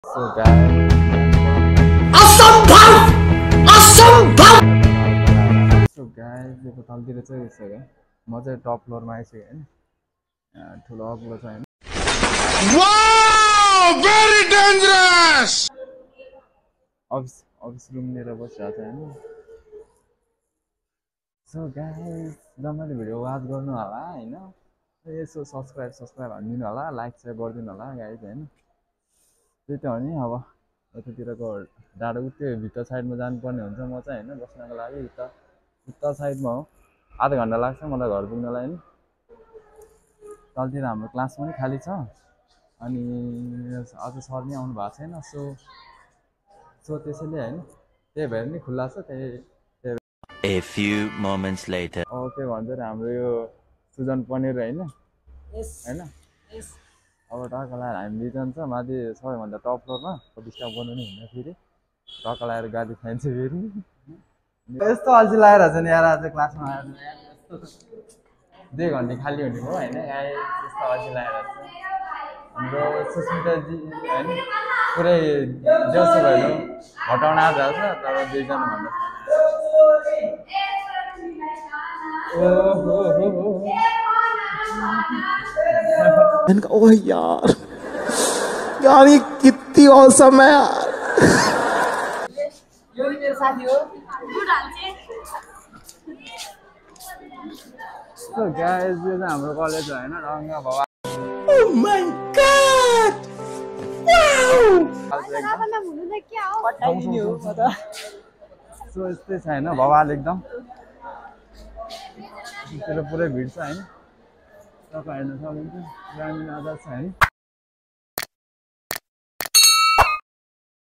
So guys, असंभव असंभव so guys, यो तलतिर चाहिँ यसो क्या म चाहिँ टप फ्लोरमा आइसकेँ हैन। यहाँ ठुलो अग्लो छ हैन। Wow, very dangerous. Office room लिएर बसिरहेको छ हैन। सो गाइस, जम्माले भिडियो वाच गर्नु होला हैन। यसो सब्स्क्राइब हानिदिनु होला, लाइक सेयर गरिदिनु होला गाइस हैन। त्यही त हो नि। अब यतातिरको डाँडो त्यो भित्र साइडमा जानुपर्ने हुन्छ। म चाहिँ हैन बस्नको लागि उता साइडमा हो। आधा घन्टा लाग्छ मलाई घर पुग्नलाई हैन। तलतिर हाम्रो क्लास पनि खाली छ अनि अझ सर नि आउनु भएको छैन। सो त्यसैले हैन, त्यही भएर नि खुल्ला छ। A few moments later. के भन्छ र हाम्रो यो सुजन पनिर हैन हैन। अब टक्क लाएर हामी दुईजना छ माथि सबैभन्दा टप फ्लोरमा। डिस्टर्ब गर्नु नि हुन्न, फेरि टक्क लाएर गाडी खाइन्छ फेरि। यस्तो अल्छी लागेर छ नि यार, आज क्लासमा आएर 2 घन्टा खाली हुने भयो हैन। यस्तो अल्छी लागेर छ। हाम्रो सुस्मिताजी हैन पुरै जोसो भयो हटाउन आज छ। तर दुईजना भन्दा ओह यार यार ये कितनी औसम है यार। यो नि मेरो साथी हो। सो गाइस, यो चाहिँ हाम्रो कलेज हो हैन। रङ्ग भवा Oh my god! सो यस्तै छ हैन, भवाल एकदम। पुरै भिड छ हैन। तपाईँ हेर्न सक्नुहुन्छ ग्रामीण आधार छ हैन।